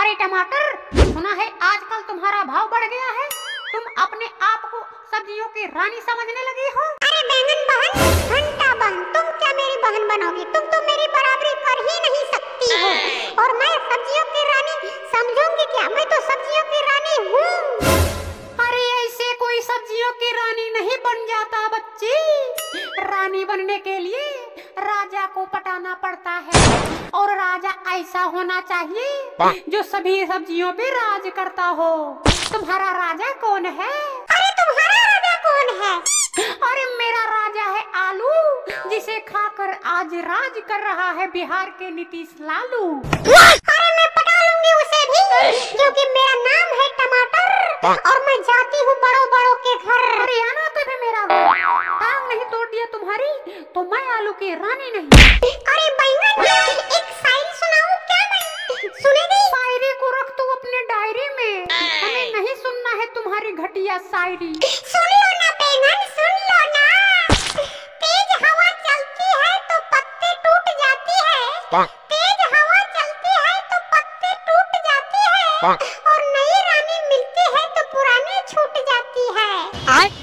अरे टमाटर, सुना है आजकल तुम्हारा भाव बढ़ गया है। तुम अपने आप को सब्जियों की रानी समझने लगी हो। अरे बैंगन बहन, घंटा बहन, तुम क्या मेरी बहन बनोगी? तुम तो मेरी बराबरी कर ही नहीं सकती हो। और मैं सब्जियों की रानी समझूंगी क्या? मैं तो सब्जियों की रानी हूँ। अरे ऐसे कोई सब्जियों की रानी नहीं बन जाता बच्ची। रानी बनने के लिए राजा को पटाना पड़ता है, और राजा ऐसा होना चाहिए जो सभी सब्जियों पे राज करता हो। तुम्हारा राजा कौन है? अरे तुम्हारा राजा कौन है? अरे मेरा राजा है आलू, जिसे खाकर आज राज कर रहा है बिहार के नीतीश लालू। अरे मैं पटा लूंगी उसे भी, क्योंकि मेरा नाम है टमाटर और मैं जाती हूँ बड़ों बड़ों के घर। अरे आना तो भी मेरा घर, टांग नहीं तोड़ दिया तुम्हारी तो मैं आलू की रानी नहीं। अरे बैंगन, एक शायरी सुनाऊं क्या मैं? सुनेगी? शायरी को रख तू अपने डायरी में, हमें नहीं सुनना है तुम्हारी घटिया शायरी। सुन लो ना बैंगन, सुन लो ना। तेज हवा चलती है तो पत्ते टूट जाती है। तेज हवा चलती है तो पत्ते टूट जाती है, और नई रानी मिलती है तो पुरानी छूट जाती है।